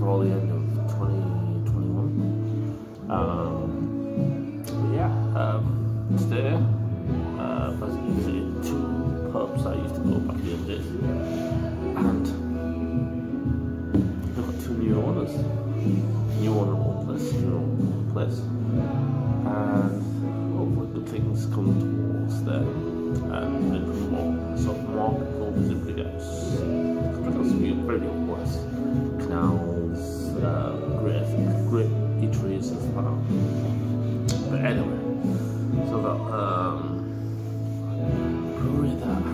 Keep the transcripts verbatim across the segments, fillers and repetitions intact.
before the end of twenty twenty-one. Um, but yeah, um, today, uh, there's usually two pubs I used to go back in the days, and they've got two new owners. New owner, old place, new owner, place, and hopefully good things come towards there. And then more, so more people visit Big House. Big House is a very good place. Canals, uh, great, great eateries and stuff. But anyway, so that um, brewery that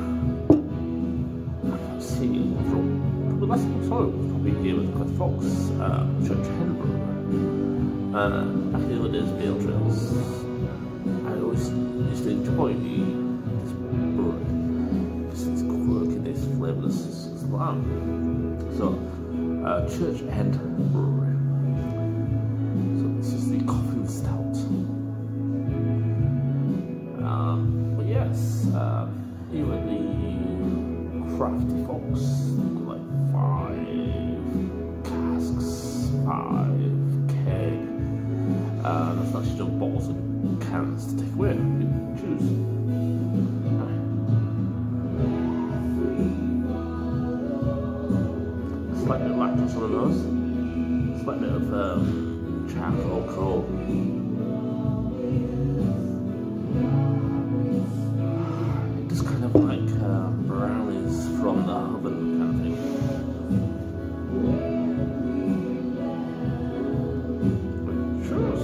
I've seen from the last time I saw it was probably here with the Fox uh, Church Henbury. Uh, back in the old days, Bale Trails. I always used to enjoy this brewery because it's quirky, it's flavourless, it's loud. So, uh, Church End Brewery. So this is the Coffin Stout. Um, but yes, uh, here at the Crafty Fox, like five casks, five keg. Uh, that's not just bottles and cans to take away. You can choose. Slight bit of lactose on the nose. Slight bit of um, charcoal coal. Just kind of like uh, brownies from the oven kind of thing. Cheers.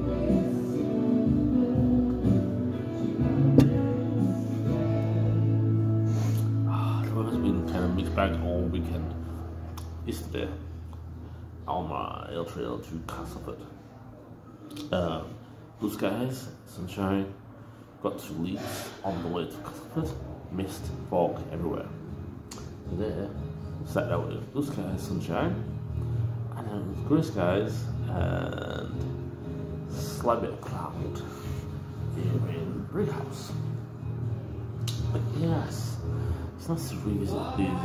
Bag all weekend. Yesterday, on my ale trail to Castleford. Uh, blue skies, sunshine, got two leaks on the way to Castleford, mist, fog everywhere. There, sat out with blue skies, sunshine, and then with grey skies and slight bit of cloud here in Brighouse. But yes. It's nice to revisit these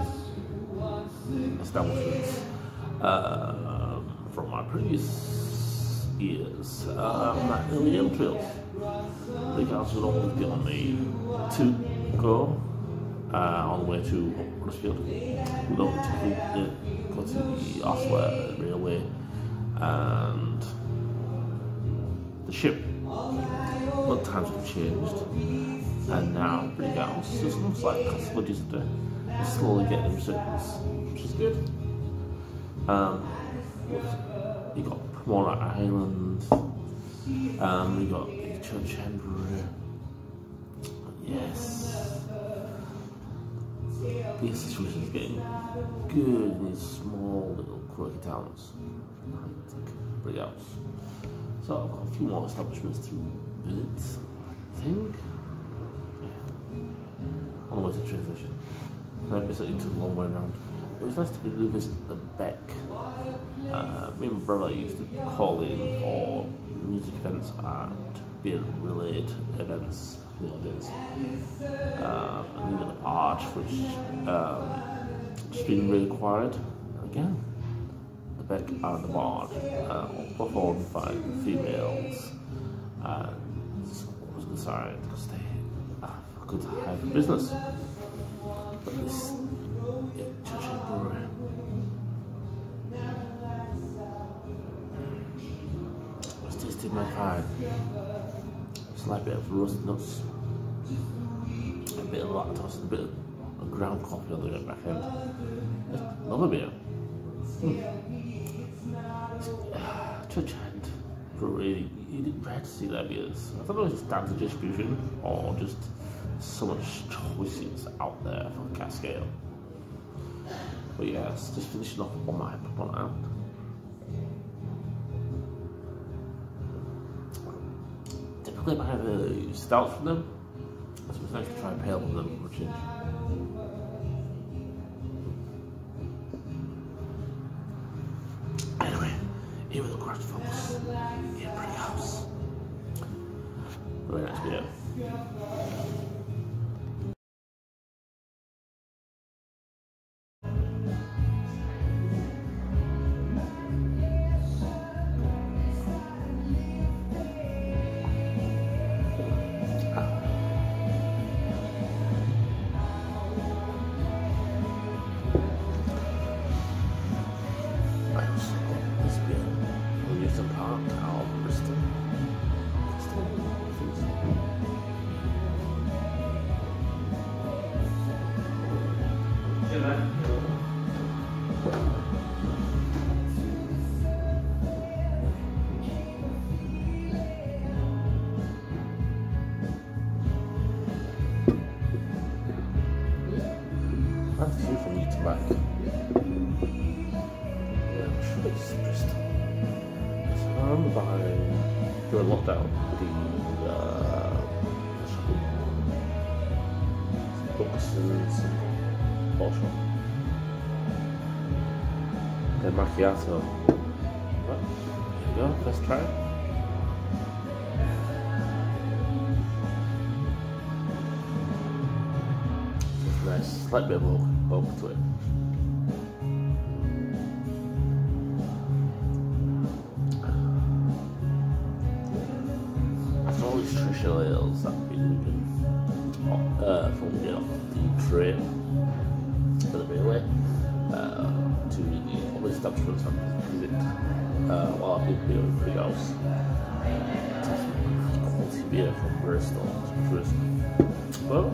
old establishments uh, from my previous years. Um, at the ale trails, the guys would always be on the to go uh, on the way to Huddersfield. We'd go to the, go to the Osler Railway and the ship. But times have changed. And now, Big House just looks like Castleford used to slowly get them circles, which is good. Um, you got Pomona Island, um, we got the Church Henbury. Yes, the situation is getting good in these small little quirky towns like Big House. So I've got a few more establishments to visit, I think. On the way to the train station. So I basically took a long way around. It was nice to revisit the Beck. Uh, me and my brother used to call in for music events and beer related events in the old days. Um, and then the Arch, which um, has been really quiet. And again, the Beck and the Barge, uh, performed by females. And it's always a good sign because they good high for business. But this yeah, Church End Brewery. It's tasting my fine. Slight bit of roasted nuts, a bit of lactose, and a bit of ground coffee on the back end. Another beer. Hmm. Church End Brewery. You didn't try to see their beers. I thought it was just standard distribution or just so much choices out there for Cascade. But yes, just finishing off on my one out. Typically I have a stout from them, so it's nice to try and pale from them for a change. Anyway, here with the Crafty Fox, here Big House. Very nice beer. during lockdown, the uh, boxes and ball shop. The macchiato. Well, here we go, let's try it. It's nice, slight bit of oak to it. After all these traditional ales that we've been uh, from you know, the train for the railway uh, to the other establishments I visit uh, while I've been here in Brighouse. Quality beer from Bristol. Bristol. Well,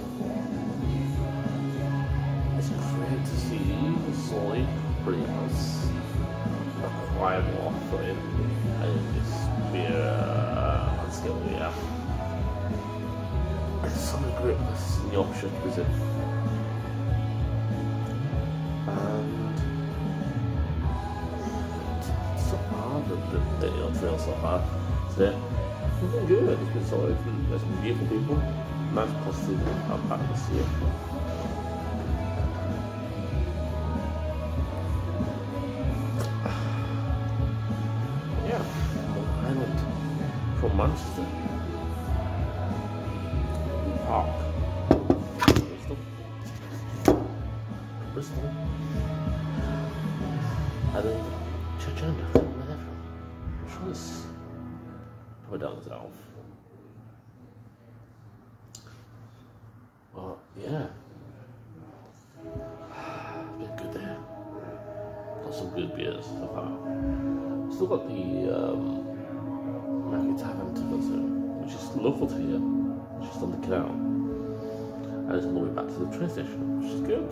it's great to see Solid Brighouse acquire more for it in this beer uh, on scale, yeah. There's so many great places in Yorkshire to visit. And so far, the, the, the you trail so far today, it's been good. It's been solid. There's some beautiful people, nice positive atmosphere. Yeah, Island from Manchester. Park. Bristol. Bristol. And then Churchend, where they're from. I'm sure it's probably down south. Well, yeah. It's been good there. Got some good beers so far. Still got the um, Market Tavern to visit, which is local to here. Just on the canal, and it's on the way back to the train station, which is good.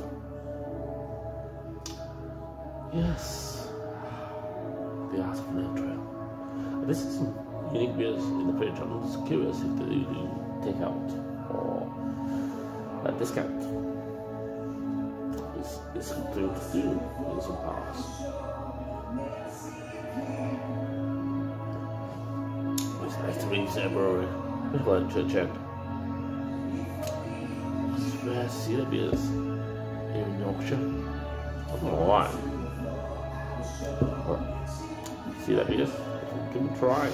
Yes, the Art of Nail Trail. And this is some unique beers in the fridge. I'm just curious if they do take out or a discount. It's, it's something to do in some parts. It's nice to reach their brewery. Let's go and Churchend. Rare cider beers here in Yorkshire. I'm not gonna lie. Cider beers, give them a try.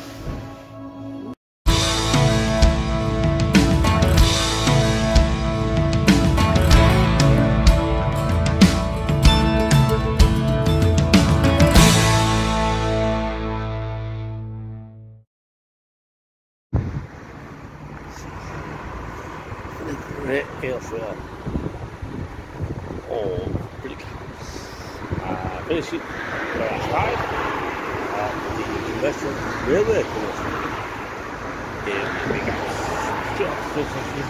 Great ale trail. Oh, pretty close. Uh, very cheap where I started. Uh, the restaurant is railway course. In the big house. Straight off the station.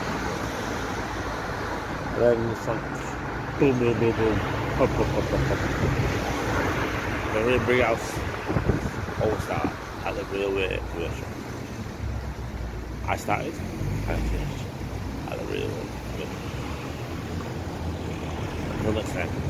And then in front, boom, boom, boom, boom. Hop, hop, hop, hop, hop. The really big house. Always start at the railway restaurant. I started and I finished. At the railway. Until next time.